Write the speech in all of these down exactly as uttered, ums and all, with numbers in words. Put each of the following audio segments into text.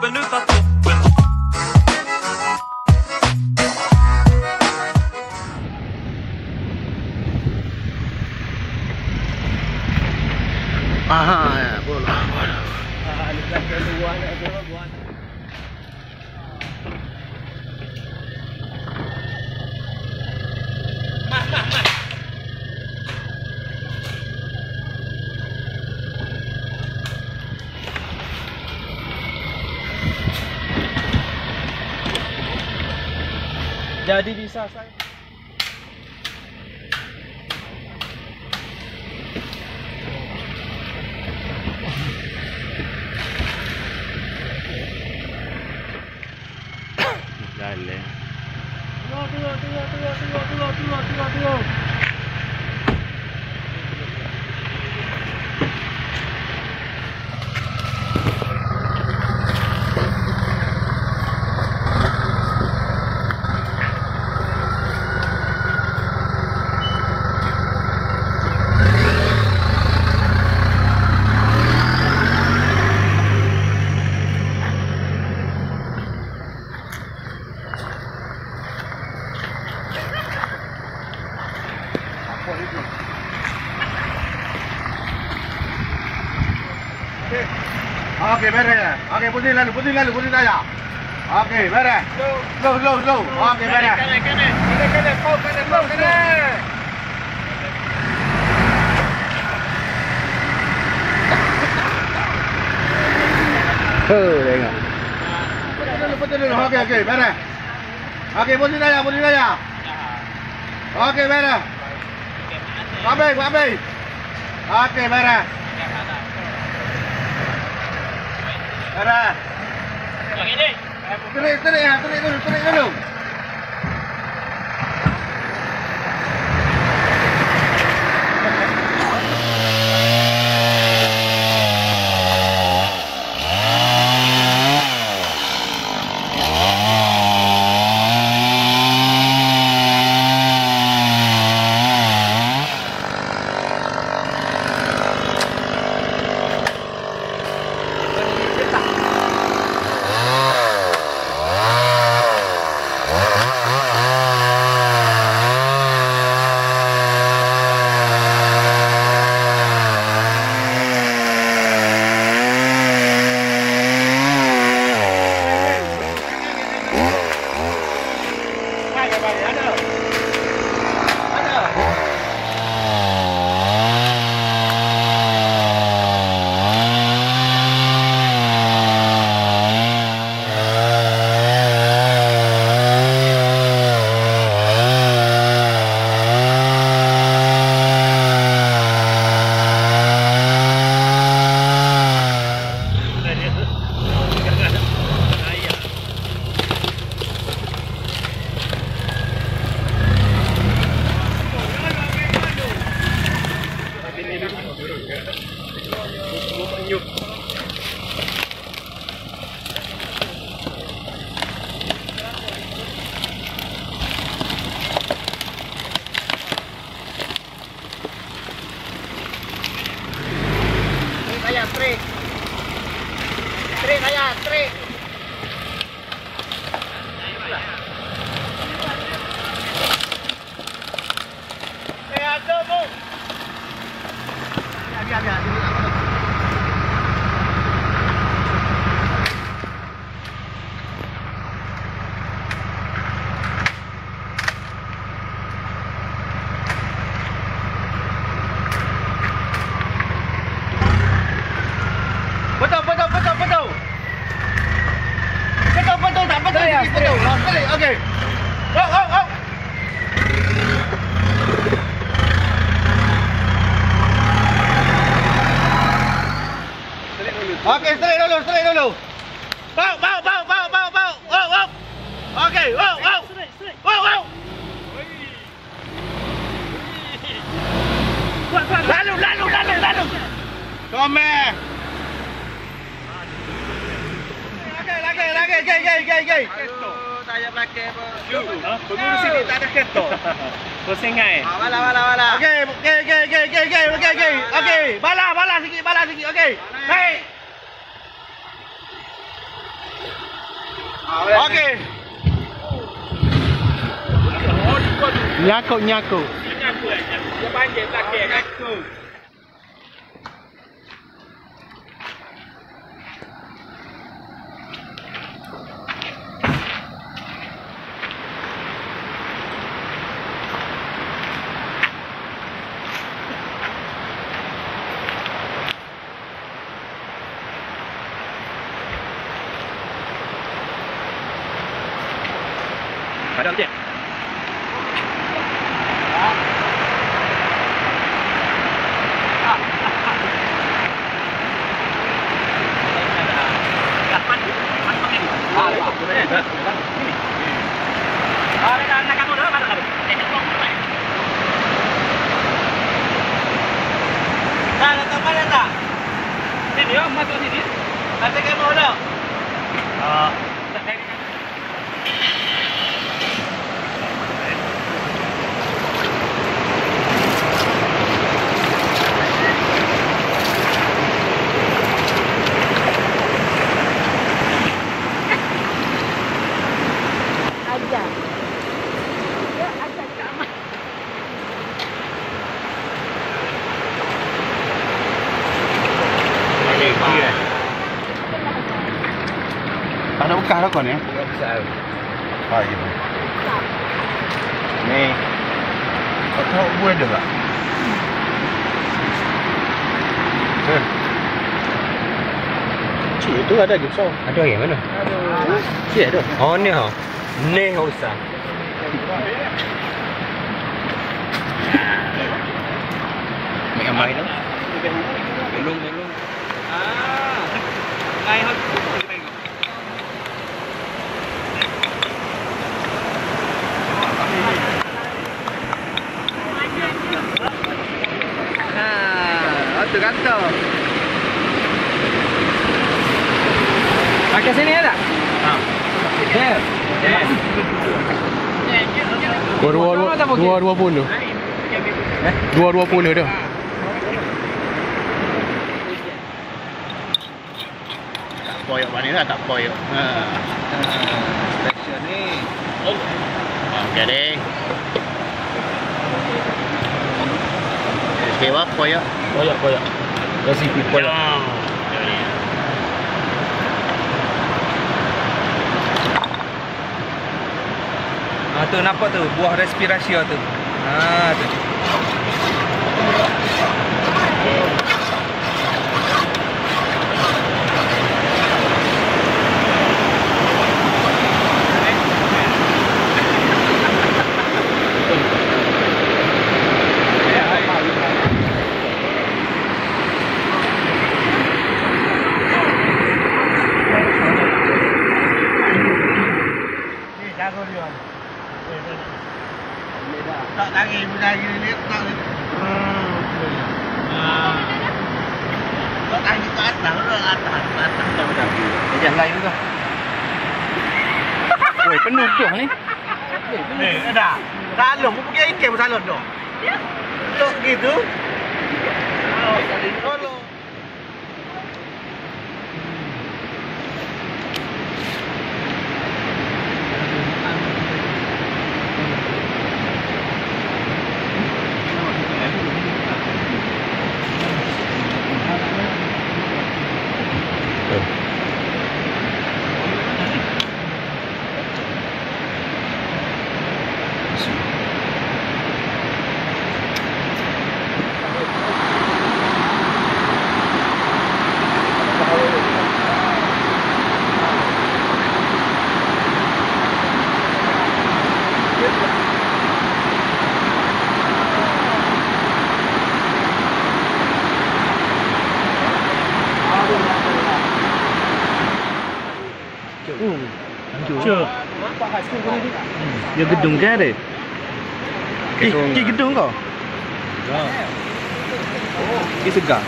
toppen utav toppen. Aha, ya, bola, bola. Ah, lepas tu buah nak tu, buah nak. Mas, mas, mas. Jadi bisa saya. Dale. Tengok, tengok, tengok, tengok, tengok, tengok, tengok, tengok, tengok. Okey, beres. Okey, pusing lalu, pusing lalu, pusing saya. Okey, beres. Slow, slow, slow. Okey, beres. Kanan, kanan. Kanan, kanan. Kau kanan, kau kanan. Oh, tengok. Pusing dulu, pusing dulu. Okey, okey, beres. Okey, pusing saya, pusing saya. Okey, beres. Habis, habis. Okey, beres. Beres. Yang ini. Terik, terik, terik dulu, terik dulu. Saya straight. Straight saya, straight. Eh, ada bu. Biar, biar, biar. Betul, betul, betul, betul. Betul, betul, tak betul. Ya, betul. Sekali, okey. Oh, oh, oh. Okey, straight dulu, straight dulu. Bau, bau, bau, bau, bau, bau. Oh, oh. Okey, oh, oh. Oh, oh. Lalu, lalu, lalu, lalu. Come. Lagi, lagi, gay, gay, gay, gay. Aduh, saya pakai apa? Pengguna sini tak ada keto. Pusingai. Ah, bala, bala, bala. Okey, gay, gay, gay, gay, gay, okey, gay. Okey, bala, bala sikit, bala sikit. Okey. Hey. okey. Nyakuk nyakuk. Nyakuk eh. Dia panjang belakang nyakuk. Padam je. Dah datang mana tak? Sini oh, masuk sini. Nanti kamu dah. Ah. Ajar. Ya, ajar sama. Okey, okey. Ada buka dah kau ni? Besar. Ha, gitu. Ni. Kau tahu buat dah tak? Eh. Cik itu ada je besar. Ada yang mana? Cik ada. Oh ni ha. Ni yang besar. Mai amai dah. Belum belum. Ah. Ngai hot. Ha, tu kata. Pakai sini ada? Ha. There. There. Dua dua dua dua dua puluh. Dua dua puluh dah. Tak poyok mana lah, tak poyok. Ha. Stesen ni. Oh. Okey deh. Sewa poyok. Koyak koyak. Resipi koyak. Ah tu nampak tu buah respirasi tu. Ha tu. Tak lagi, lagi ni tak. Ah. Tak lagi ke atas, orang atas, atas tak lagi. Jangan lain juga. Oi, penuh tu ni. Ni ada. Salon, aku pergi ikan salon tu. Tok gitu. Oh, tadi tolong. Cuk. Dia gedung ke ada? Eh, ke gedung kau? Ya. Dia segar.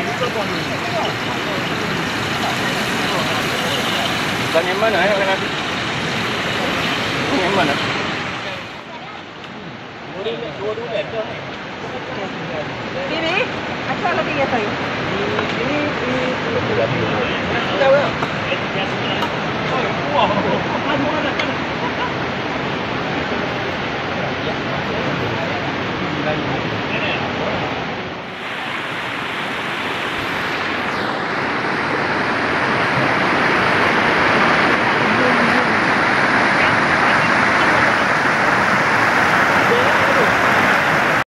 Bukan yang mana eh orang Yang mana? Ini, asal lagi ya saya. Ini, ini,